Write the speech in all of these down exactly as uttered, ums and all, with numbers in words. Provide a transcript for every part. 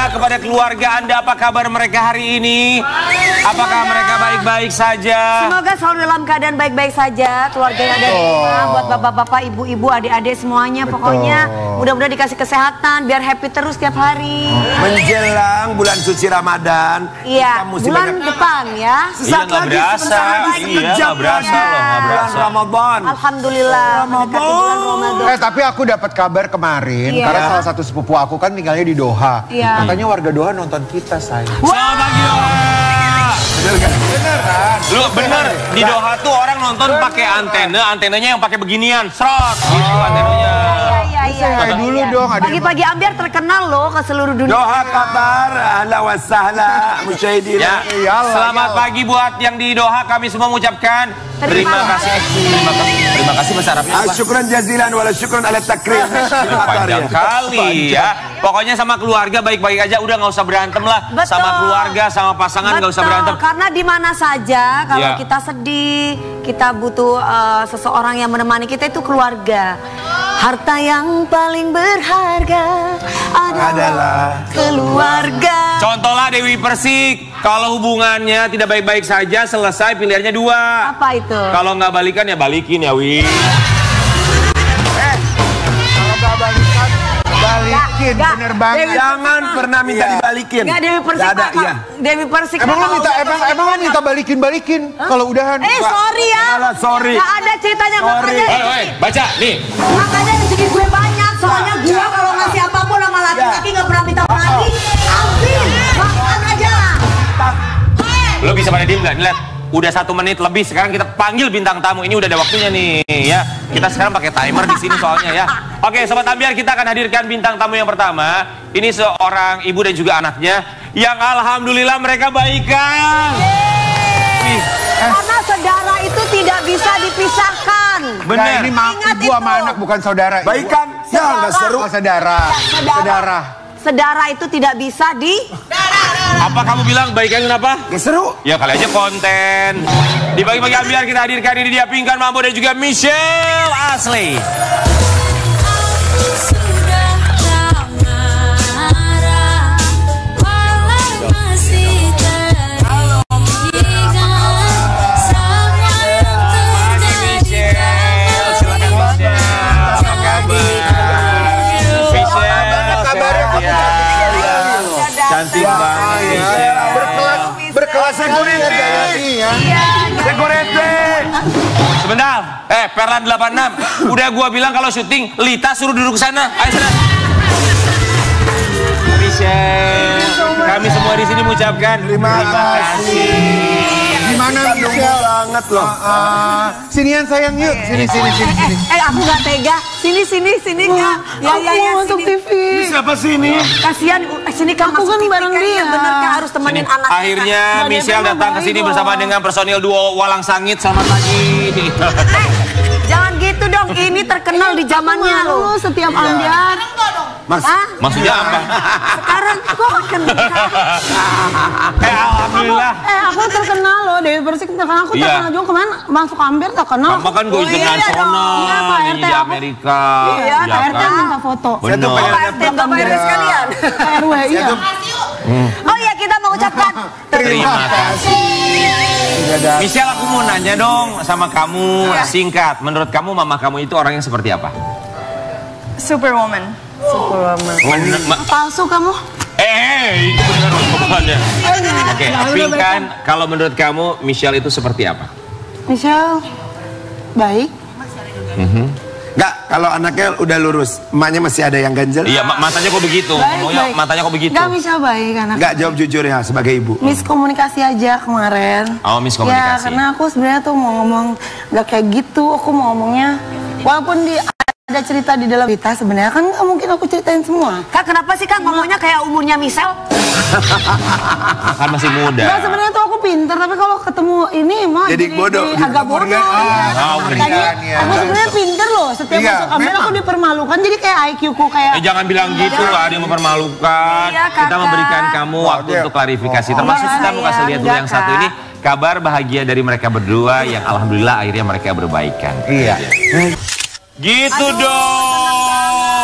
kepada keluarga Anda, apa kabar mereka hari ini? Apakah mereka baik-baik saja? Semoga selalu dalam keadaan baik-baik saja. Keluarga yang ada di rumah, buat bapak-bapak, ibu-ibu, adik-adik semuanya. Betul. Pokoknya mudah-mudahan dikasih kesehatan, biar happy terus tiap hari. Menjelang bulan suci Ramadan. Iya, bulan banyak... depan ya. Sesaat iya, lagi, berasa. Iya, nggak berasa loh, nggak berasa. Ramadan. Alhamdulillah. Ramadan. Eh, tapi aku dapat kabar kemarin, iya. karena salah satu sepupu aku kan tinggalnya di Doha. Iya. Katanya warga Doha nonton kita, sayang. Selamat pagi, Doha. Bener kan? Beneran. Lu bener, di Doha tuh orang nonton pakai antena, antenanya yang pakai beginian, serot gitu antenanya. Iya, iya, Kayak dulu dong. Pagi-pagi Ambiar terkenal loh ke seluruh dunia. Doha Qatar, ahla wa sahla, musyahidin. Ya. Selamat pagi buat yang di Doha, kami semua mengucapkan terima kasih. Terima kasih. Terima kasih bahasa Arabnya apa? Syukran jazilan wala syukran ala takrim. Panjang kali ya. Pokoknya sama keluarga baik-baik aja, udah nggak usah berantem lah. Betul. Sama keluarga, sama pasangan nggak usah berantem. Karena di mana saja kalau ya. kita sedih, kita butuh uh, seseorang yang menemani kita, itu keluarga. Harta yang paling berharga adalah, adalah keluarga. Contohlah Dewi Persik, kalau hubungannya tidak baik-baik saja, selesai pilihannya dua. Apa itu? Kalau nggak balikan ya balikin ya Wi. Eh, kalau nggak balikan, balikin, gak, bener banget. Dewi, jangan pernah minta iya. dibalikin. Nggak, Dewi Persik, gak ada, Pak, iya. Dewi Persik. Emang lo minta, emang, emang lo minta balikin-balikin kalau udahan? Eh, sorry ya. Malah sorry. Gak ada ceritanya, sorry. makanya. Hei, hei, baca nih. Makanya rezeki gue banyak, soalnya gue kalau ngasih apapun sama laki-laki nggak pernah minta lagi. Ambil, makan aja. Lo bisa pada diem nggak? Lihat, udah satu menit lebih. Sekarang kita panggil bintang tamu. Ini udah ada waktunya nih, ya. Kita sekarang pakai timer di sini soalnya ya. Oke, Sobat Ambiar, kita akan hadirkan bintang tamu yang pertama. Ini seorang ibu dan juga anaknya yang alhamdulillah mereka baikan. Karena saudara itu tidak bisa dipisahkan. Bener. Nah, ini ma Ingat ibu itu. sama anak bukan saudara. Baikan, ya nggak seru. Oh, saudara. Saudara. Saudara. Saudara itu tidak bisa di. Apa kamu bilang baikan kenapa? Nggak seru. Ya kali aja konten. Di pagi-pagi Ambiar kita hadirkan ini dia Pinkan Mambo dan juga Michelle Ashley. Cantik banget, Michelle. Berkelas, berkelas security. Security. Sebentar, eh Perlan delapan enam. Udah gua bilang kalau syuting, Lita suruh duduk ke sana. Ayo sana. Michelle, kami semua di sini mengucapkan terima, terima kasih. Gimana Michelle? Banget loh. Uh, uh, sinian sayang yuk. Sini sini sini sini. Eh, eh aku nggak tega. Sini sini sini Kak. Ya ya ya. Masuk T V. Ini siapa sih ini? Kasihan, eh, sini Kak. Aku kan bareng dia. Bener Kak, harus temenin Sini. anak. Akhirnya Kak. Michelle Bapak datang ke sini bersama dengan personil duo Walang Sangit. Selamat pagi. Eh, jangan gitu dong. Ini terkenal di zamannya loh. Setiap Ambiar. Mas, maksudnya apa? Sekarang kok kenal? Eh, alhamdulillah. Eh, aku terkenal loh, Dewi Persik terkenal. Aku Iya. terkenal juga kemana? Masuk Ambiar terkenal. Kamu kan gue internasional. Iya, Pak Ini R T di aku. Amerika. Iya, Ya Pak R T kan? minta foto. saya tuh pengen Benar. lihat Bapak R W sekalian. Pak R W, iya. Oh iya, kita mau ucapkan Terima kasih. Michelle, aku mau nanya dong sama kamu, singkat. Menurut kamu mama kamu itu orang yang seperti apa? Superwoman. Men- ma- Palsu kamu? Eh, itu benar omongannya. Oke, Nah, udah Pinkan, kalau menurut kamu Michelle itu seperti apa? Michelle, baik. Enggak, kalau anaknya udah lurus, emaknya masih ada yang ganjel. Iya, ma- matanya kok begitu? Baik, Ngomongnya baik. matanya kok begitu? Gak Michelle baik anak. Enggak, jawab jujur ya sebagai ibu. Miskomunikasi aja kemarin. Oh, miskomunikasi. Ya, karena aku sebenarnya tuh mau ngomong gak kayak gitu. Aku mau ngomongnya, walaupun di ada cerita di dalam cerita, sebenarnya kan gak mungkin aku ceritain semua. Kak, kenapa sih Kak ngomongnya kayak umurnya Michelle? Kan masih muda. Nah, sebenarnya tuh aku pinter, tapi kalau ketemu ini mah Jadi jadi, bodoh. jadi agak bodoh. Kemudian, oh, Ah, Tadinya iya. aku sebenarnya pinter loh. Setiap Iya, masuk kamar memang. aku dipermalukan, jadi kayak I Q ku kayak. Eh, jangan bilang gitu, ada yang mempermalukan. Iya, Kita Kakak. memberikan kamu waktu dia- untuk klarifikasi. Oh. Termasuk Iya, kita mau kasih lihat dulu enggak, yang satu Kak. ini. Kabar bahagia dari mereka berdua yang alhamdulillah akhirnya mereka berbaikan. Iya. Gitu dong.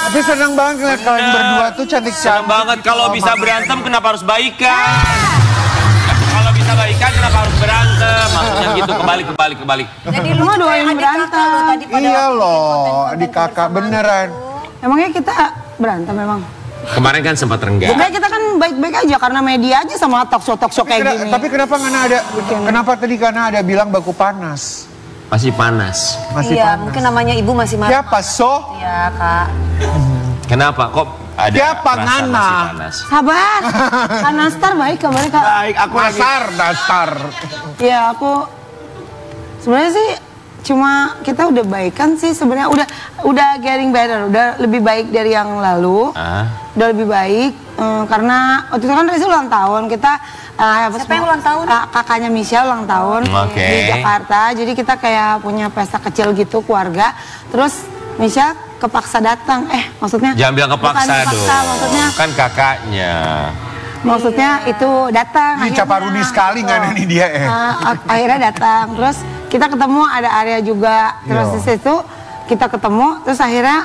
Tapi senang banget ngeliat kalian berdua tuh cantik-cantik. Senang banget kalau bisa berantem kenapa harus baikan? Kalau bisa baikan kenapa harus berantem? Maksudnya gitu, kebalik, kebalik, kebalik. Jadi lu Cuma doain adik berantem. kakak lu tadi pada Iya waktu bikin loh, konten-konten adik kakak kebersamaan beneran. itu. Emangnya kita berantem memang? Kemarin kan sempat renggang. Bukannya kita kan baik-baik aja karena media aja sama talk show talk show kayak Kena- gini. Tapi kenapa Ngana ada, kenapa tadi Ngana ada bilang baku panas? Masih panas. Masih Iya, panas. mungkin namanya ibu masih marah. Siapa so? Iya, Kak. Kenapa kok ada Siapa, perasaan Nana? masih panas? Sabar. Kak Nastar baik kabarnya Kak. Baik, aku lagi. Dasar, dasar. Ya aku sebenarnya sih cuma kita udah baikan sih sebenarnya udah udah getting better, udah lebih baik dari yang lalu. Ah. Udah lebih baik eh, karena waktu itu kan Reza ulang tahun kita eh, apa Siapa semua- yang ulang tahun? eh, kakaknya Michelle ulang tahun Oke. di Jakarta. Jadi kita kayak punya pesta kecil gitu keluarga. Terus Michelle kepaksa datang. Eh maksudnya Jangan bilang kepaksa, bukan dong. kepaksa, maksudnya Kan kakaknya. maksudnya itu datang. Ini akhirnya, caparuni sekali gitu. Ngana nih dia eh. Uh, ak- akhirnya datang, terus kita ketemu ada Arya juga, terus Yo. di situ kita ketemu, terus akhirnya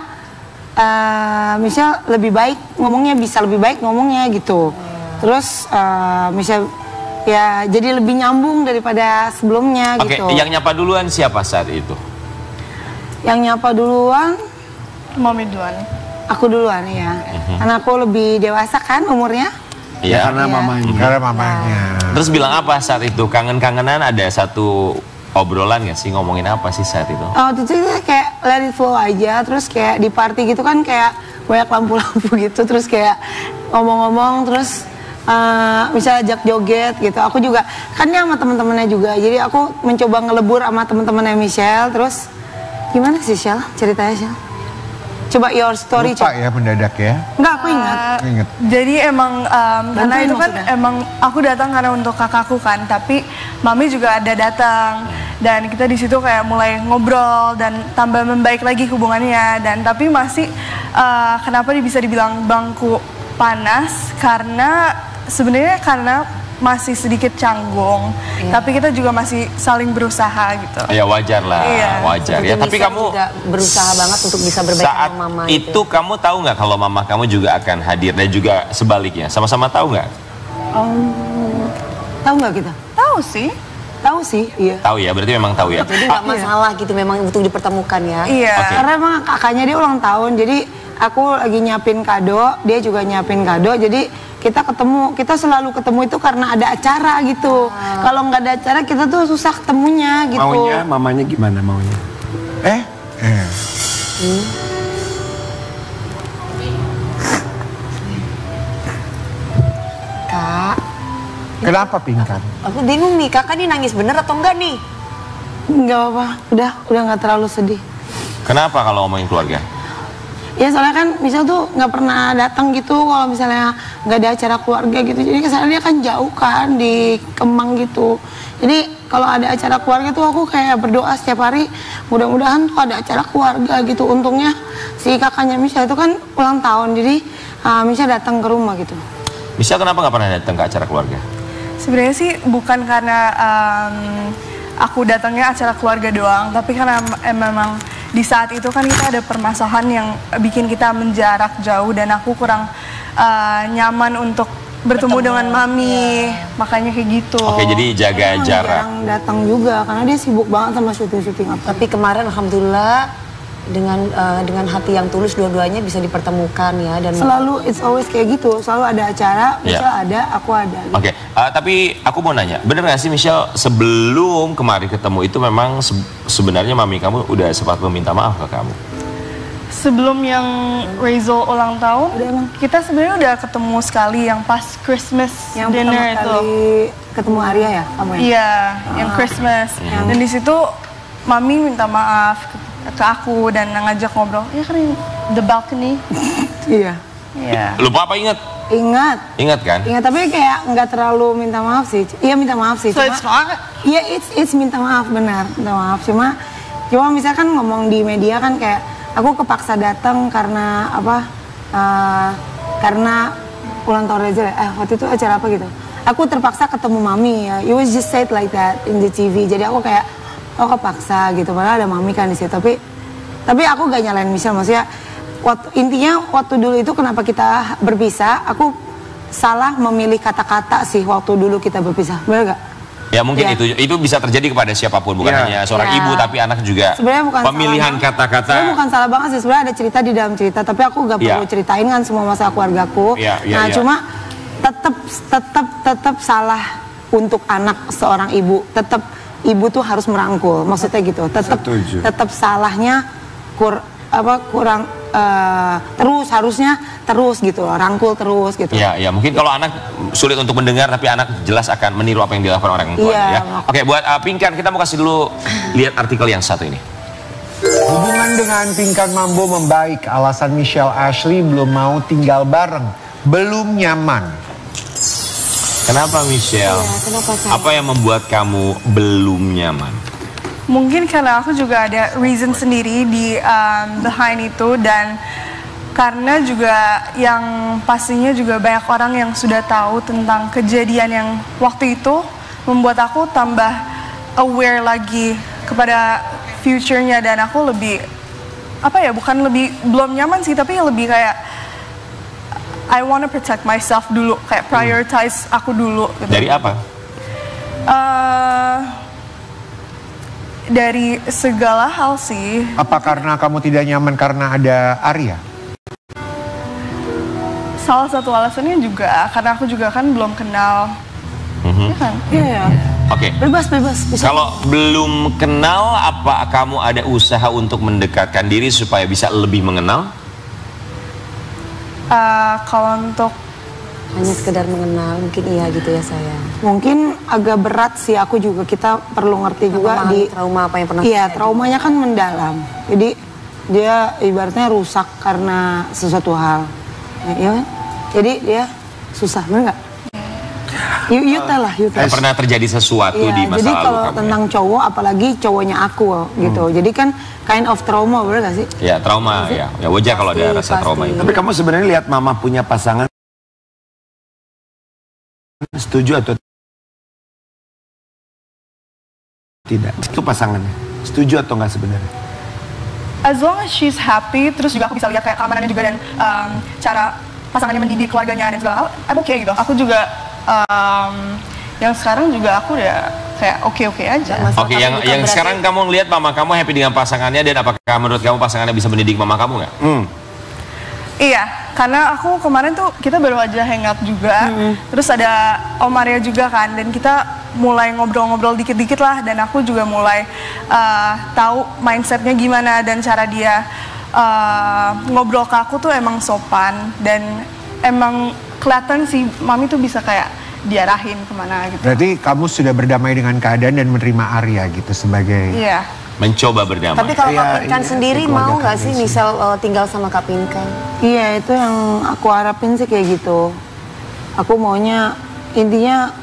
uh, Michelle lebih baik ngomongnya, bisa lebih baik ngomongnya gitu. Terus uh, Michelle ya jadi lebih nyambung daripada sebelumnya Oke, gitu. yang nyapa duluan siapa saat itu? Yang nyapa duluan, Mami duluan. aku duluan ya, karena aku lebih dewasa kan umurnya. Iya. Karena Iya. mamanya. Karena mamanya. Terus bilang apa saat itu? Kangen-kangenan ada satu obrolan gak sih? Ngomongin apa sih saat itu? Oh, waktu itu kita kayak let it flow aja, terus kayak di party gitu kan kayak banyak lampu-lampu gitu, terus kayak ngomong-ngomong, terus uh, misalnya ajak joget gitu. Aku juga kan dia sama teman-temannya juga, jadi aku mencoba ngelebur sama teman-temannya Michelle. Terus gimana sih Shell? Ceritanya Shell? Coba your story. Lupa coba. ya mendadak ya. Enggak, aku ingat. Uh, Ingat. Jadi emang um, karena Bantuin itu kan maksudnya. emang aku datang karena untuk kakakku kan, tapi mami juga ada datang dan kita di situ kayak mulai ngobrol dan tambah membaik lagi hubungannya, dan tapi masih uh, kenapa dia bisa dibilang bangku panas karena sebenarnya karena masih sedikit canggung, tapi kita juga masih saling berusaha gitu. Ya wajar lah, Iya. wajar ya. Seperti Tapi Michelle kamu juga berusaha banget untuk bisa berbaik saat sama mama itu, kamu tahu nggak kalau mama kamu juga akan hadir dan juga sebaliknya, sama-sama tahu nggak? Tahu nggak kita? Tahu sih. Tahu sih, iya. Tahu ya, berarti memang tahu ya. Jadi nggak masalah gitu, memang untuk dipertemukan ya. Iya. Oke. Karena emang kakaknya dia ulang tahun, jadi aku lagi nyiapin kado, dia juga nyiapin kado, jadi kita ketemu, kita selalu ketemu itu karena ada acara gitu. Kalau nggak ada acara kita tuh susah ketemunya gitu. Maunya, mamanya gimana maunya? Eh? Eh. Kak, Kenapa pingkan? aku bingung nih, kakak nih nangis bener atau enggak nih? Nggak apa-apa, udah udah nggak terlalu sedih. Kenapa kalau ngomongin keluarga? Ya soalnya kan misal tuh nggak pernah datang gitu kalau misalnya nggak ada acara keluarga gitu. Jadi kesannya dia kan jauh kan di Kemang gitu. Jadi kalau ada acara keluarga tuh aku kayak berdoa setiap hari mudah-mudahan tuh ada acara keluarga gitu. Untungnya si kakaknya Misha itu kan ulang tahun, jadi uh, Misha datang ke rumah gitu. Misha kenapa nggak pernah datang ke acara keluarga? Sebenarnya sih bukan karena um, aku datangnya acara keluarga doang, tapi karena em- memang di saat itu kan kita ada permasalahan yang bikin kita menjarak jauh dan aku kurang uh, nyaman untuk bertemu dengan mami, makanya kayak gitu. Oke, jadi jaga Emang jarak. jarang datang juga karena dia sibuk banget sama syuting-syuting apa. Tapi kemarin alhamdulillah dengan eh, dengan hati yang tulus dua-duanya bisa dipertemukan ya, dan Selalu it's always kayak gitu, selalu ada acara, Ya. Misha ada, aku ada. Gitu. Oke, eh, tapi aku mau nanya, bener gak sih Michelle sebelum kemarin ketemu itu memang se- sebenarnya mami kamu udah sempat meminta maaf ke kamu? Sebelum yang Rizal ulang tahun, Udah, emang. kita sebenarnya udah ketemu sekali yang pas Christmas Yang dinner pertama itu. kali ketemu Arya ya, kamu ya? Iya, yang Christmas. Dan di situ mami minta maaf ke, ke aku dan ngajak ngobrol. Ya kan yang the balcony. Iya. Iya. Lupa apa inget? Ingat, Ingat kan? ingat tapi kayak nggak terlalu minta maaf sih. Iya minta maaf sih. So cuma- it's not. Iya it's it's minta maaf benar, minta maaf. Cuma cuma misalkan ngomong di media kan kayak aku kepaksa datang karena apa? eh, karena ulang tahun Reza ya. Eh waktu itu acara apa gitu? Aku terpaksa ketemu mami ya. You was just said like that in the T V. Jadi aku kayak oh kepaksa gitu. Padahal ada mami kan di situ. Tapi tapi aku gak nyalain Michelle, maksudnya waktu, intinya waktu dulu itu kenapa kita berpisah, aku salah memilih kata-kata sih waktu dulu kita berpisah, benar gak? Ya mungkin Ya. itu itu bisa terjadi kepada siapapun, bukan Ya. hanya seorang Ya. ibu tapi anak juga. Sebenarnya bukan Pemilihan salah kata-kata. Sebenarnya bukan salah banget sih, sebenarnya ada cerita di dalam cerita, tapi aku gak perlu Ya. ceritain kan semua masalah keluargaku. Ya, ya, nah ya. cuma tetap tetap tetap salah untuk anak seorang ibu, tetap ibu tuh harus merangkul, maksudnya gitu, tetap Setuju. tetap salahnya kur apa kurang eh, terus harusnya terus gitu loh, rangkul terus gitu. Ya, ya mungkin kalau anak sulit untuk mendengar, tapi anak jelas akan meniru apa yang dilakukan orang tuanya. Iya, Ya. mak- Oke, buat uh, Pinkan kita mau kasih dulu lihat artikel yang satu ini. Hubungan dengan Pinkan Mambo membaik, alasan Michelle Ashley belum mau tinggal bareng, belum nyaman. Kenapa Michelle? Ya, kenapa saya? Apa yang membuat kamu belum nyaman? Mungkin karena aku juga ada reason sendiri di um, behind itu, dan karena juga yang pastinya juga banyak orang yang sudah tahu tentang kejadian yang waktu itu, membuat aku tambah aware lagi kepada future-nya, dan aku lebih apa ya, bukan lebih belum nyaman sih, tapi lebih kayak I wanna protect myself dulu, kayak prioritize aku dulu gitu. Dari apa? Eh, dari segala hal sih. Apa karena kamu tidak nyaman karena ada Arya? Salah satu alasannya juga karena aku juga kan belum kenal. Ya kan? Iya ya. Oke. Bebas bebas bisa. Kalau belum kenal, apa kamu ada usaha untuk mendekatkan diri supaya bisa lebih mengenal? Eh, kalau untuk Hanya sekedar mengenal, mungkin iya gitu ya saya. Mungkin agak berat sih, aku juga kita perlu ngerti juga Memahami di trauma apa yang pernah iya terjadi. traumanya kan mendalam, jadi dia ibaratnya rusak karena sesuatu hal, ya, iya kan? Jadi dia susah, bener nggak? Yuk, yuk tell lah, yuk tell. Pernah terjadi sesuatu Iya, di masa jadi lalu kalau kamu? tentang cowok, apalagi cowoknya aku gitu, jadi kan kind of trauma, bener gak sih? Ya, trauma ya. Ya wajar kalau ada Pasti, rasa trauma pasti. itu. Tapi kamu sebenarnya lihat mama punya pasangan, setuju atau tidak? Itu pasangannya, setuju atau enggak sebenarnya? as long as she's happy, terus juga aku bisa lihat kayak keamanannya juga dan um, cara pasangannya mendidik keluarganya dan segala hal, I'm okay gitu. Aku juga um, yang sekarang juga aku udah kayak oke-oke aja. Oke, yang bukan yang berarti- sekarang kamu lihat mama kamu happy dengan pasangannya, dan apakah menurut kamu pasangannya bisa mendidik mama kamu nggak? Hmm. Iya, karena aku kemarin tuh kita baru aja hangout juga, terus ada Om Arya juga kan, dan kita mulai ngobrol-ngobrol dikit-dikit lah, dan aku juga mulai uh, tahu mindsetnya gimana, dan cara dia uh, ngobrol ke aku tuh emang sopan, dan emang kelihatan sih Mami tuh bisa kayak diarahin kemana gitu. Berarti kamu sudah berdamai dengan keadaan dan menerima Arya gitu sebagai... Iya. Mencoba berdamai. Tapi kalau Iya, Kak Pinkan iya, sendiri keluarga mau nggak kami sih sih. misal uh, tinggal sama Kak Pinkan? Iya, itu yang aku harapin sih kayak gitu. Aku maunya intinya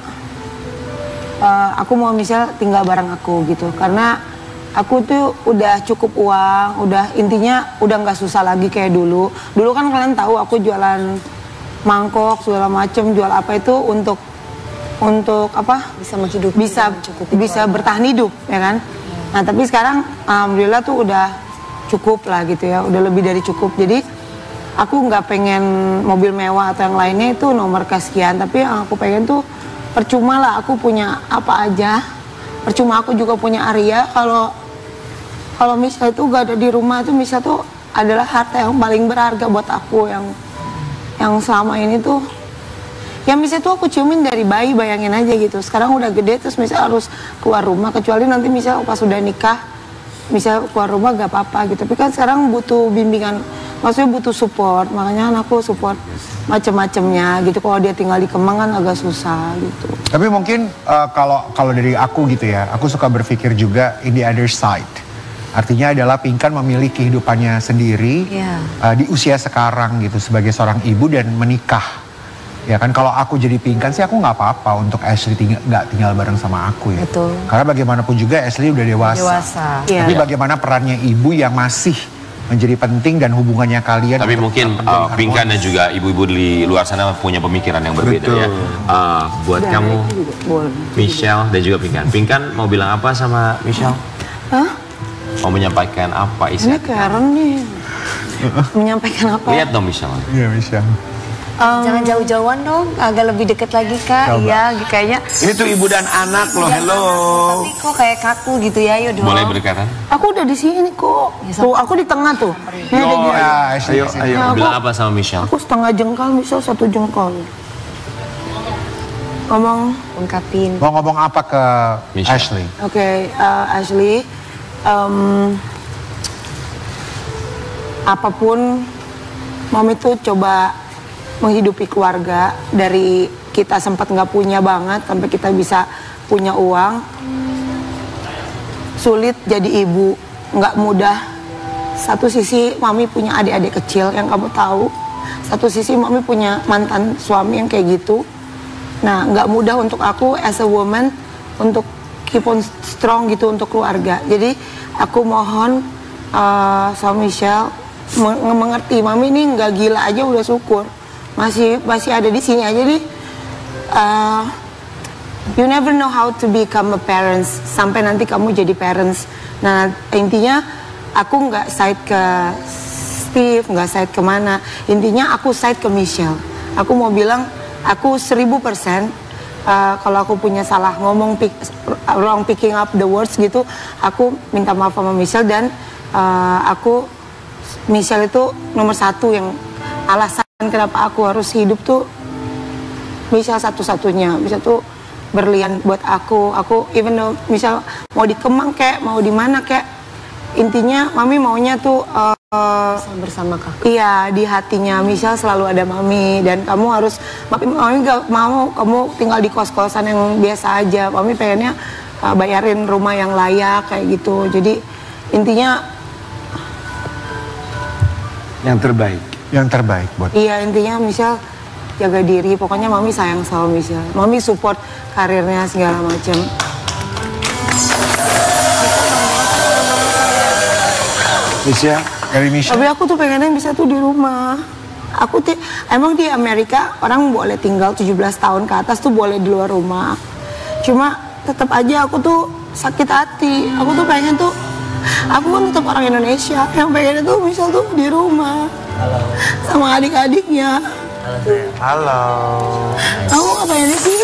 uh, aku mau misal tinggal bareng aku gitu, karena aku tuh udah cukup uang, udah intinya udah nggak susah lagi kayak dulu. Dulu kan kalian tahu aku jualan mangkok segala macem, jual apa itu untuk untuk apa? Bisa menghidupi, Bisa mencukupi bisa keluarga. bertahan hidup, ya kan? Nah tapi sekarang alhamdulillah tuh udah cukup lah gitu ya, udah lebih dari cukup. Jadi aku nggak pengen mobil mewah atau yang lainnya itu nomor kesekian, tapi yang aku pengen tuh percuma lah aku punya apa aja, percuma aku juga punya Arya. Kalau kalau Misha itu gak ada di rumah tuh, Misha tuh adalah harta yang paling berharga buat aku, yang yang selama ini tuh yang Misha tuh aku ciumin dari bayi, bayangin aja gitu. Sekarang udah gede terus Misha harus keluar rumah, kecuali nanti Misha pas udah nikah Misha keluar rumah gak apa-apa gitu. Tapi kan sekarang butuh bimbingan, maksudnya butuh support, makanya anakku support macem-macemnya gitu. Kalau dia tinggal di Kemang kan agak susah gitu. Tapi mungkin uh, kalau kalau dari aku gitu ya, aku suka berpikir juga in the other side. Artinya adalah Pinkan memilih kehidupannya sendiri Iya. uh, di usia sekarang gitu sebagai seorang ibu dan menikah. Ya kan, kalau aku jadi Pinkan sih aku nggak apa-apa untuk Ashley tinggal nggak tinggal bareng sama aku ya. Betul. Karena bagaimanapun juga Ashley udah dewasa. Dewasa. Iya. Tapi bagaimana perannya ibu yang masih menjadi penting dan hubungannya kalian. Tapi untuk mungkin menjadi uh, harmonis. Pinkan dan juga ibu-ibu di luar sana punya pemikiran yang berbeda ya. Uh, buat kamu, Boleh. Michelle dan juga Pinkan. Pinkan mau bilang apa sama Michelle? Hah? Mau menyampaikan apa isi Ini hati? Karen nih. Menyampaikan apa? Lihat dong Michelle. Iya Michelle. Um, Jangan jauh-jauhan dong, agak lebih deket lagi kak. Coba. Iya, kayaknya. Ini tuh ibu dan anak loh, hello. Tapi kok kayak kaku gitu ya, yuk dong. Boleh berdekatan? Aku udah di sini kok. Tuh, aku di tengah tuh. Ini ada Oh, gini. Ya, Ashley, Ayo, Ashley. ayo. Ya, aku, Bilang apa sama Michelle? aku setengah jengkal, misal satu jengkal. Ngomong, Ungkapin. Mau ngomong apa ke Michelle. Ashley? oke, uh, Ashley, um, apapun, Mami tuh coba menghidupi keluarga dari kita sempat nggak punya banget sampai kita bisa punya uang. Sulit jadi ibu, nggak mudah. Satu sisi Mami punya adik-adik kecil yang kamu tahu. Satu sisi Mami punya mantan suami yang kayak gitu. Nah, nggak mudah untuk aku as a woman untuk keep on strong gitu untuk keluarga. Jadi aku mohon uh, sama Michelle meng mengerti, Mami ini nggak gila aja udah syukur. Masih masih ada di sini aja. Jadi uh, you never know how to become a parents sampai nanti kamu jadi parents. Nah, intinya aku nggak side ke Steve, nggak side kemana. Intinya aku side ke Michelle. Aku mau bilang aku seribu persen uh, kalau aku punya salah ngomong pick, wrong picking up the words gitu, aku minta maaf sama Michelle. Dan uh, aku Michelle itu nomor satu yang alasan kenapa aku harus hidup tuh Michelle satu-satunya. Michelle tuh berlian buat aku. Aku even though Michelle mau di Kemang kek, mau di mana kek, intinya Mami maunya tuh uh, Bersama kakak. iya, di hatinya Michelle selalu ada Mami. Dan kamu harus, Mami, Mami gak mau kamu tinggal di kos-kosan yang biasa aja. Mami pengennya uh, bayarin rumah yang layak kayak gitu. Jadi intinya Yang terbaik. Yang terbaik buat iya, intinya Michelle jaga diri. Pokoknya Mami sayang sama Michelle. Mami support karirnya segala macam. Michelle, dari Michelle. Tapi aku tuh pengennya bisa tuh di rumah. Aku tuh emang di Amerika orang boleh tinggal tujuh belas tahun ke atas tuh boleh di luar rumah. Cuma tetap aja aku tuh sakit hati. Aku tuh pengen tuh, aku kan tetap orang Indonesia yang pengennya tuh Michelle tuh di rumah. Halo. Sama adik-adiknya. Halo. Aku ngapain di sini?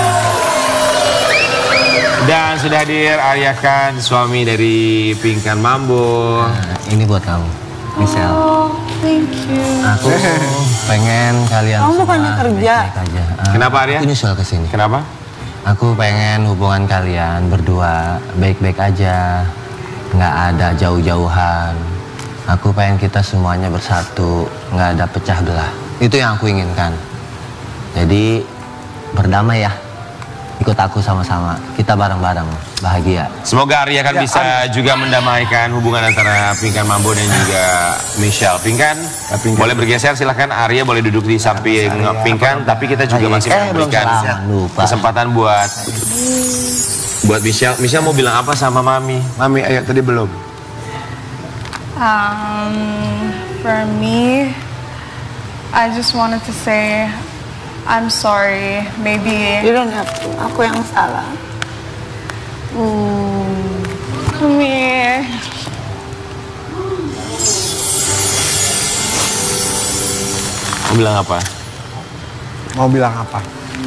Dan sudah hadir Arya Khan, suami dari Pinkan Mambo. Nah, ini buat kamu, Michelle. Oh, thank you. Aku pengen kalian Kamu semua bukannya kerja? baik-baik aja. Ah, Kenapa, Arya? Aku nyusul ke sini. Kenapa? Aku pengen hubungan kalian berdua baik-baik aja, nggak ada jauh-jauhan. Aku pengen kita semuanya bersatu, nggak ada pecah belah. Itu yang aku inginkan. Jadi berdamai ya. Ikut aku sama-sama, kita bareng-bareng bahagia. Semoga Arya kan bisa juga mendamaikan hubungan antara Pinkan Mambo dan juga Michelle. Pinkan, Pinkan. boleh bergeser silahkan. Arya boleh duduk di samping Pinkan, tapi kita juga masih Eh, belum memberikan salaman, lupa. kesempatan buat buat Michelle. Michelle mau bilang apa sama Mami? Mami, ayo tadi belum. Um, for me, I just wanted to say I'm sorry. Maybe You don't have to. Aku yang salah. me. Mau bilang apa? Mau bilang apa?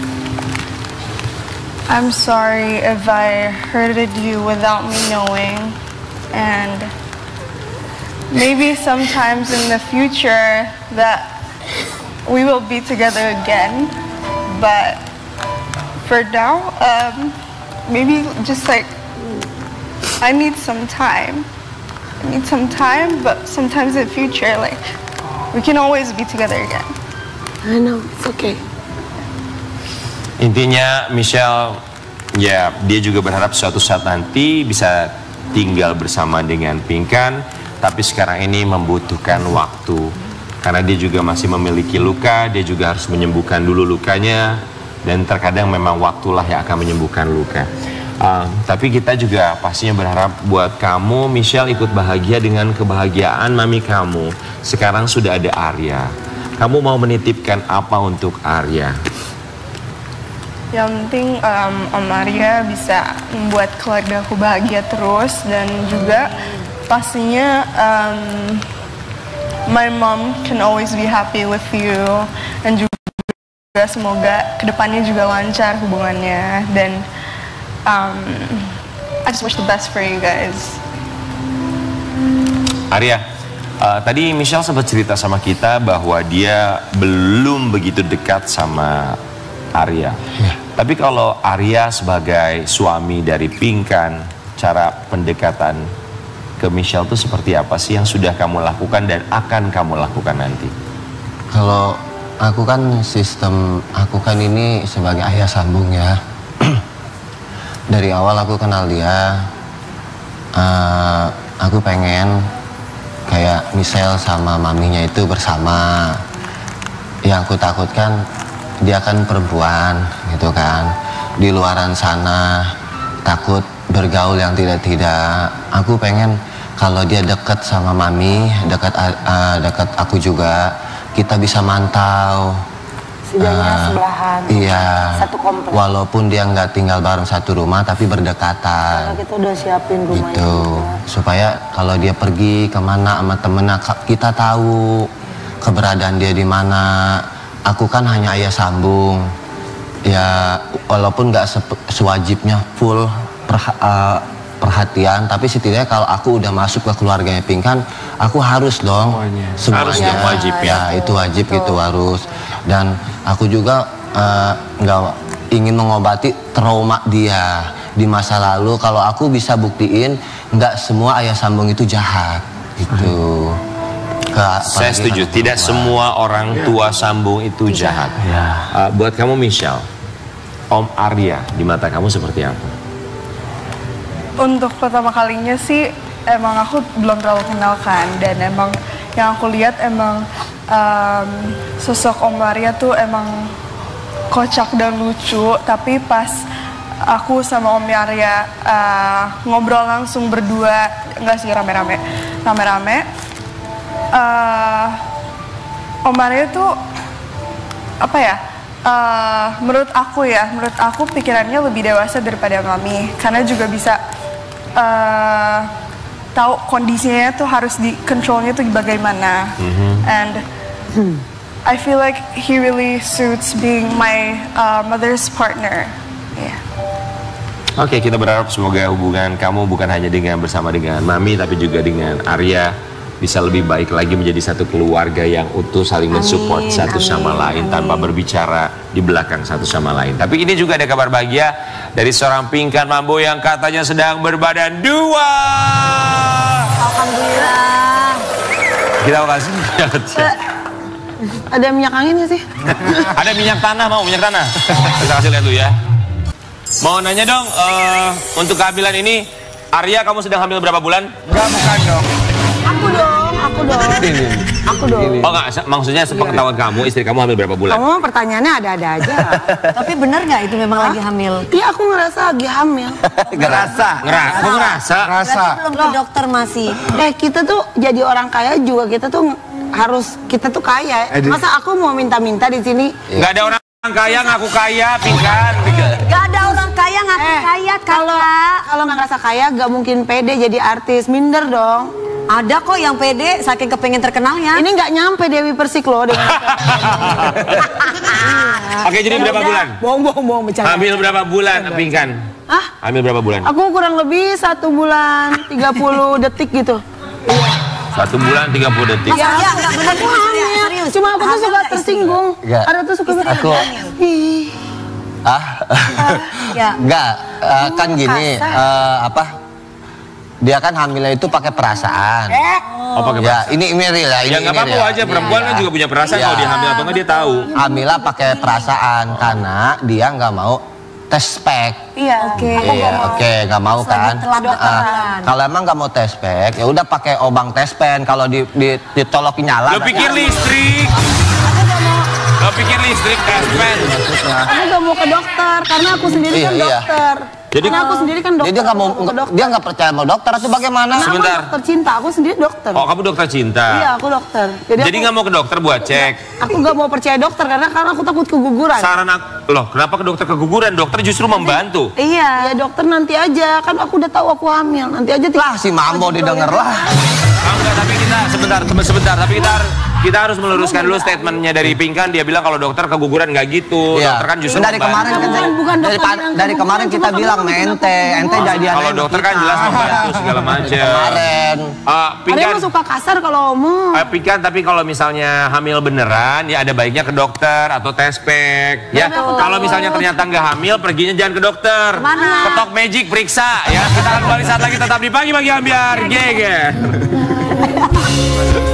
I'm sorry if I hurted you without me knowing, and maybe sometimes in the future that we will be together again, but for now, um, maybe just like I need some time. I need some time, but sometimes in the future, like we can always be together again. I know, it's okay. Intinya Michelle, ya dia juga berharap suatu saat nanti bisa tinggal bersama dengan Pinkan, tapi sekarang ini membutuhkan waktu. Karena dia juga masih memiliki luka, dia juga harus menyembuhkan dulu lukanya, dan terkadang memang waktulah yang akan menyembuhkan luka. Uh, tapi kita juga pastinya berharap buat kamu, Michelle, ikut bahagia dengan kebahagiaan mami kamu. Sekarang sudah ada Arya. Kamu mau menitipkan apa untuk Arya? Yang penting um, Om Arya bisa membuat keluarga aku bahagia terus, dan juga pastinya um, my mom can always be happy with you, dan juga semoga kedepannya juga lancar hubungannya, dan um, I just wish the best for you guys. Arya, uh, tadi Michelle sempat cerita sama kita bahwa dia belum begitu dekat sama Arya. Ya. Tapi kalau Arya sebagai suami dari Pinkan, cara pendekatan ke Michelle itu seperti apa sih yang sudah kamu lakukan dan akan kamu lakukan nanti? Kalau aku kan sistem, aku kan ini sebagai ayah sambung ya. Dari awal aku kenal dia, uh, aku pengen kayak Michelle sama maminya itu bersama. Yang aku takutkan dia kan perempuan gitu kan, di luaran sana takut bergaul yang tidak-tidak. Aku pengen kalau dia deket sama mami, dekat uh, dekat aku juga, kita bisa mantau. Setidaknya uh, sebelahan. Iya. Satu komplek. Walaupun dia nggak tinggal bareng satu rumah, tapi berdekatan. Karena kita udah siapin rumahnya. Gitu. Supaya kalau dia pergi kemana sama temennya, kita tahu keberadaan dia di mana. Aku kan hanya ayah sambung. Ya, walaupun nggak sewajibnya full perha uh, perhatian, tapi setidaknya kalau aku udah masuk ke keluarganya Pinkan, aku harus dong semuanya. Harus dong, wajib ya. Ya, itu wajib gitu harus. Dan aku juga nggak uh, ingin mengobati trauma dia di masa lalu. Kalau aku bisa buktiin nggak semua ayah sambung itu jahat gitu. Ke, Saya setuju, tidak tua. Semua orang tua sambung itu jahat. Ya. Uh, buat kamu Michelle, Om Arya di mata kamu seperti apa? Untuk pertama kalinya sih emang aku belum terlalu kenal kan, dan emang yang aku lihat emang um, sosok Om Arya tuh emang kocak dan lucu. Tapi pas aku sama Om Arya uh, ngobrol langsung berdua, enggak sih rame-rame, rame-rame, uh, Om Arya tuh apa ya? Uh, menurut aku ya, menurut aku pikirannya lebih dewasa daripada Mami, karena juga bisa uh, tahu kondisinya tuh harus di controlnya tuh bagaimana. Mm-hmm. And I feel like he really suits being my uh, mother's partner. Yeah. Oke, okay, kita berharap semoga hubungan kamu bukan hanya dengan bersama dengan Mami, tapi juga dengan Arya bisa lebih baik lagi, menjadi satu keluarga yang utuh, saling mensupport satu amin, sama lain, amin. Tanpa berbicara di belakang satu sama lain. Tapi ini juga ada kabar bahagia dari seorang Pinkan Mambo yang katanya sedang berbadan dua. Alhamdulillah. Kita makasih. Ada minyak angin gak sih? Ada minyak tanah, mau minyak tanah? Kita kasih lihat dulu ya. Mau nanya dong, uh, untuk kehamilan ini, Arya kamu sedang hamil berapa bulan? Enggak, bukan dong. Aku dong, aku dong. Ini. Aku dong. Oh enggak, maksudnya sepengetahuan kamu, istri kamu hamil berapa bulan? Kamu pertanyaannya ada-ada aja. Tapi benar nggak itu memang Hah? lagi hamil? Iya, aku ngerasa lagi hamil. Ngerasa? Ngerasa? Kok ngerasa? Ngerasa. Belum ke dokter masih. Eh, kita tuh jadi orang kaya juga, kita tuh harus, kita tuh kaya. Masa aku mau minta-minta di sini? Nggak ada orang kaya ngaku kaya, Pinkan. Nggak ada orang kaya ngaku eh, kaya, kalau kalau nggak ngerasa kaya, nggak mungkin pede jadi artis, minder dong. Ada kok yang pede saking kepengen terkenalnya. Ini nggak nyampe Dewi Persik loh dengan Oke, jadi berapa bulan? Bohong, bohong, bohong, bercanda. Hamil berapa bulan, Pinkan? Hah? Hamil berapa bulan? Aku kurang lebih satu bulan tiga puluh detik gitu. Satu bulan tiga puluh detik. Ya, ya, nggak benar aku hamil. Serius. Cuma aku tuh suka tersinggung. Ada tuh suka aku. Ah, ya. Enggak, uh, kan gini, uh, apa? Dia kan hamilnya itu pakai perasaan. Oh, pakai ya, ini ini real ya. Ini, ya nggak apa-apa aja, perempuan ya. Kan juga punya perasaan ya. Kalau dia hamil atau nggak dia tahu. Hamilnya pakai perasaan karena dia nggak mau tes spek. Iya, oke. Okay. Iya, oke, okay, nggak mau kan. Uh, kalau emang nggak mau tes spek, ya udah pakai obang tes pen. Kalau di, di ditolokin nyala. Lo pikir kan? listrik? Lo pikir listrik tes pen? Aku nggak mau ke dokter karena aku sendiri iya, kan iya. dokter. Jadi karena aku sendiri kan dokter. Jadi dia nggak mau, dia nggak percaya sama dokter atau bagaimana? Karena Sebentar. aku dokter cinta, aku sendiri dokter. Oh, kamu dokter cinta? Iya, aku dokter. Jadi nggak mau ke dokter buat cek? Aku nggak mau percaya dokter karena karena aku takut keguguran. Saran aku, loh kenapa ke dokter keguguran? Dokter justru membantu. Iya, ya dokter nanti aja, kan aku udah tahu aku hamil. Nanti aja lah si Mambo didengar lah. Oh, enggak, tapi kita sebentar, sebentar, tapi kita kita harus meluruskan dulu statementnya dari Pinkan. Dia bilang kalau dokter keguguran nggak gitu. Iya. Dokter kan justru dari kemarin kan Bukan, bukan dari, dokter pa- bilang dari kemarin kita bilang mente, ente jadi kalau dokter kan jelas membantu segala macam. Kemarin. Uh, Ada Pinkan, yang suka kasar kalau ngomong. uh, Pinkan, tapi kalau misalnya hamil beneran, ya ada baiknya ke dokter atau tes pack. Ya, kalau misalnya ternyata nggak hamil, perginya jangan ke dokter. Mana? Ketok magic periksa. Ya, kita akan kembali saat lagi tetap di pagi-pagi ambiar. Geger.